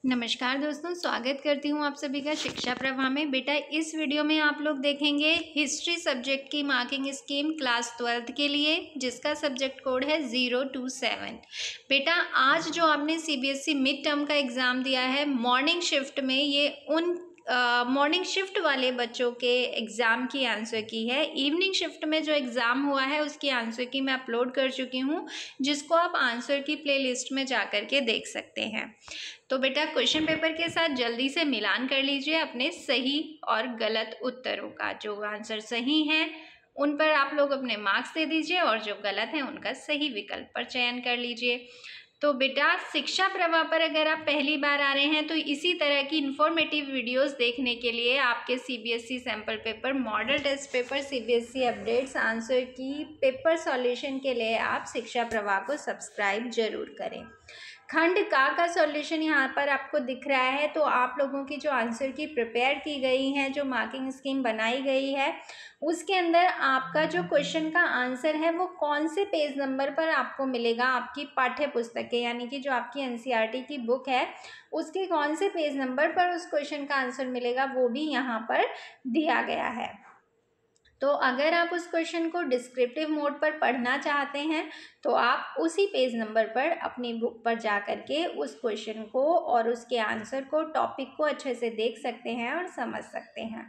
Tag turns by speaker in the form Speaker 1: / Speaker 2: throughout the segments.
Speaker 1: नमस्कार दोस्तों, स्वागत करती हूँ आप सभी का शिक्षा प्रवाह में। बेटा, इस वीडियो में आप लोग देखेंगे हिस्ट्री सब्जेक्ट की मार्किंग स्कीम क्लास 12th के लिए, जिसका सब्जेक्ट कोड है 027। बेटा, आज जो आपने सीबीएसई मिड टर्म का एग्ज़ाम दिया है मॉर्निंग शिफ्ट में, ये उन मॉर्निंग शिफ्ट वाले बच्चों के एग्ज़ाम की आंसर की है। इवनिंग शिफ्ट में जो एग्ज़ाम हुआ है उसकी आंसर की मैं अपलोड कर चुकी हूँ, जिसको आप आंसर की प्लेलिस्ट में जा कर के देख सकते हैं। तो बेटा, क्वेश्चन पेपर के साथ जल्दी से मिलान कर लीजिए अपने सही और गलत उत्तरों का। जो आंसर सही हैं उन पर आप लोग अपने मार्क्स दे दीजिए और जो गलत हैं उनका सही विकल्प पर चयन कर लीजिए। तो बेटा, शिक्षा प्रवाह पर अगर आप पहली बार आ रहे हैं तो इसी तरह की इंफॉर्मेटिव वीडियोस देखने के लिए आपके CBSE sample paper, model test paper, CBSE updates, answer key paper solution के लिए आप शिक्षा प्रवाह को सब्सक्राइब जरूर करें। खंड का सॉल्यूशन यहाँ पर आपको दिख रहा है। तो आप लोगों की जो आंसर की प्रिपेयर की गई है, जो मार्किंग स्कीम बनाई गई है, उसके अंदर आपका जो क्वेश्चन का आंसर है वो कौन से पेज नंबर पर आपको मिलेगा। आपकी पाठ्य पुस्तकें यानी कि जो आपकी एनसीईआरटी की बुक है उसके कौन से पेज नंबर पर उस क्वेश्चन का आंसर मिलेगा वो भी यहाँ पर दिया गया है। तो अगर आप उस क्वेश्चन को डिस्क्रिप्टिव मोड पर पढ़ना चाहते हैं तो आप उसी पेज नंबर पर अपनी बुक पर जा कर के उस क्वेश्चन को और उसके आंसर को, टॉपिक को अच्छे से देख सकते हैं और समझ सकते हैं।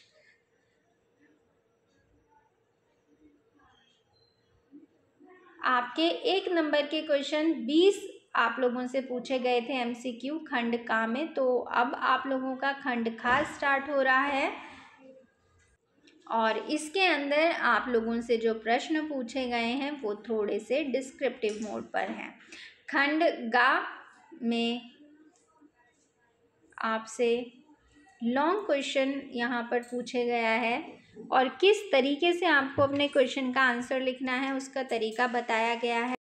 Speaker 1: आपके 1 नंबर के क्वेश्चन 20 आप लोगों से पूछे गए थे एमसीक्यू खंड का में। तो अब आप लोगों का खंड खा स्टार्ट हो रहा है और इसके अंदर आप लोगों से जो प्रश्न पूछे गए हैं वो थोड़े से डिस्क्रिप्टिव मोड पर हैं। खंड गा में आपसे लॉन्ग क्वेश्चन यहाँ पर पूछे गया है और किस तरीके से आपको अपने क्वेश्चन का आंसर लिखना है उसका तरीका बताया गया है।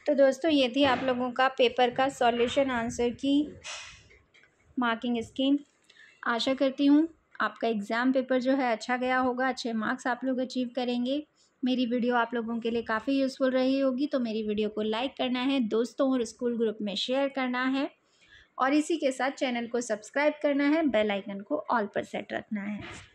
Speaker 1: तो दोस्तों ये थी आप लोगों का पेपर का solution answer key marking scheme. आशा करती हूँ आपका एग्ज़ाम पेपर जो है अच्छा गया होगा, अच्छे मार्क्स आप लोग अचीव करेंगे। मेरी वीडियो आप लोगों के लिए काफ़ी यूज़फुल रही होगी, तो मेरी वीडियो को लाइक करना है, दोस्तों और स्कूल ग्रुप में शेयर करना है और इसी के साथ चैनल को सब्सक्राइब करना है, बेल आइकन को ऑल पर सेट रखना है।